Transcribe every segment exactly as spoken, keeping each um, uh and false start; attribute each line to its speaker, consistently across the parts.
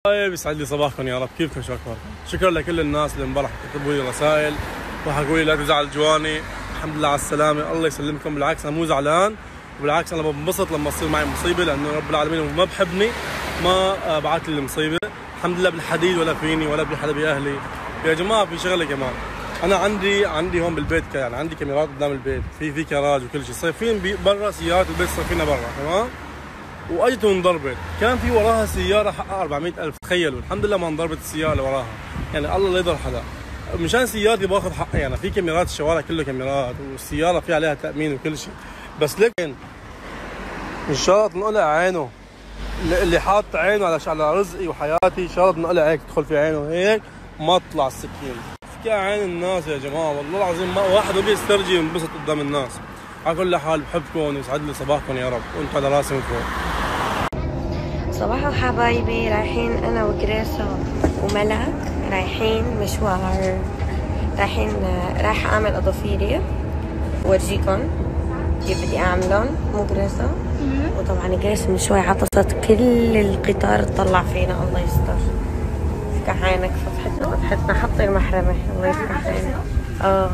Speaker 1: طيب يسعد لي صباحكم يا رب. كيفكم؟ شو اخباركم؟ شكرا لكل الناس اللي امبارح كتبوا لي رسائل وحكوا لي لا تزعل جواني، الحمد لله على السلامه، الله يسلمكم. بالعكس انا مو زعلان، وبالعكس انا بنبسط لما تصير معي مصيبه، لانه رب العالمين ما بحبني ما بعث لي المصيبه. الحمد لله بالحديد ولا فيني ولا بحدا باهلي. يا جماعه في شغله كمان، انا عندي عندي هون بالبيت يعني عندي كاميرات قدام البيت، في في كراج وكل شيء، صايفين برا سيارات البيت صايفينها برا، تمام؟ واجت وانضربت، كان في وراها سياره حقها أربعمية ألف، تخيلوا. الحمد لله ما انضربت السياره اللي وراها، يعني الله لا يضر حدا. مشان سيارتي باخذ حقي، يعني في كاميرات الشوارع كله كاميرات، والسياره في عليها تامين وكل شيء، بس لكن ان شاء الله تنقلع عينه اللي حاط عينه على على رزقي وحياتي، ان شاء الله تنقلع هيك تدخل في عينه هيك ما تطلع السكين. في عين الناس يا جماعه، والله العظيم ما واحد بده يسترجي وينبسط قدام الناس. على كل حال بحبكم ويسعد لي صباحكم يا رب، وانتم على راسي من فوق.
Speaker 2: صباحو حبايبي، رايحين انا وجريسا وملك رايحين مشوار، رايحين رايحه اعمل اضافيري ورجيكم كيف بدي اعملهم، مو جريسا؟ وطبعا جريسا من شوي عطست كل القطار تطلع فينا، الله يستر. افتح عينك، فتحتنا فتحتنا حطي المحرمه، الله يفتح عينك. اه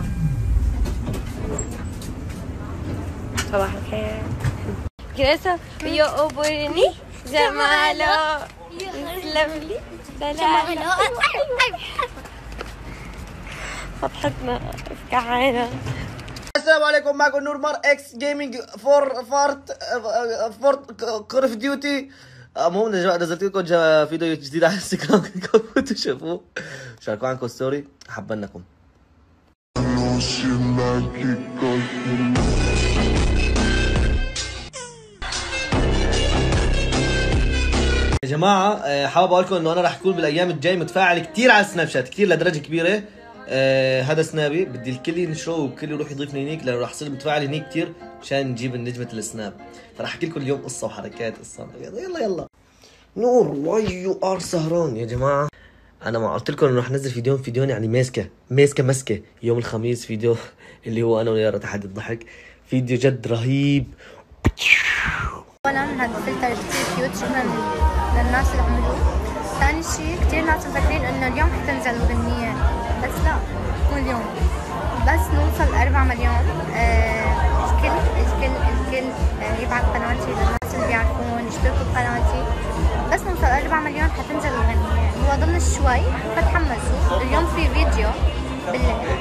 Speaker 2: صباح الخير. جريسا يقبرني جماله، يسلم لي دلالة. فتحتنا افتح عينك.
Speaker 3: السلام عليكم، معكم نور مار اكس جيمنج فور فارت فورت كول اوف ديوتي. المهم يا جماعه نزلت لكم فيديو جديد على انستغرام، كنتوا تشوفوه، شاركوا عنكم ستوري، حبناكم. يا جماعه حابب اقول لكم انه انا راح اكون بالايام الجايه متفاعل كثير على السناب شات، كثير لدرجه كبيره. آه هذا سنابي، بدي الكل ينشره والكل يروح يضيفني هنيك، لانه راح اصير متفاعل هنيك كثير مشان نجيب نجمه السناب. فراح احكي لكم اليوم قصه وحركات قصه. يلا يلا يلا نور، واي يو ار سهران يا جماعه. انا ما قلت لكم انه راح انزل فيديو فيديون يعني ماسكه ماسكه مسكه يوم الخميس، فيديو اللي هو انا ويارا تحدي الضحك، فيديو جد رهيب.
Speaker 4: اولا هذا الفلتر كثير كيوت، شكرا للناس اللي عملوه. ثاني شيء كثير ناس مفكرين انه اليوم حتنزل الغنية، بس لا، مو اليوم، بس نوصل أربعة مليون. آه الكل الكل الكل آه يبعت قناتي للناس اللي بيعرفون، يشتركوا بقناتي، بس نوصل أربعة مليون حتنزل الغنية. هو ضمن شوي، فتحمسوا. اليوم في فيديو بالليل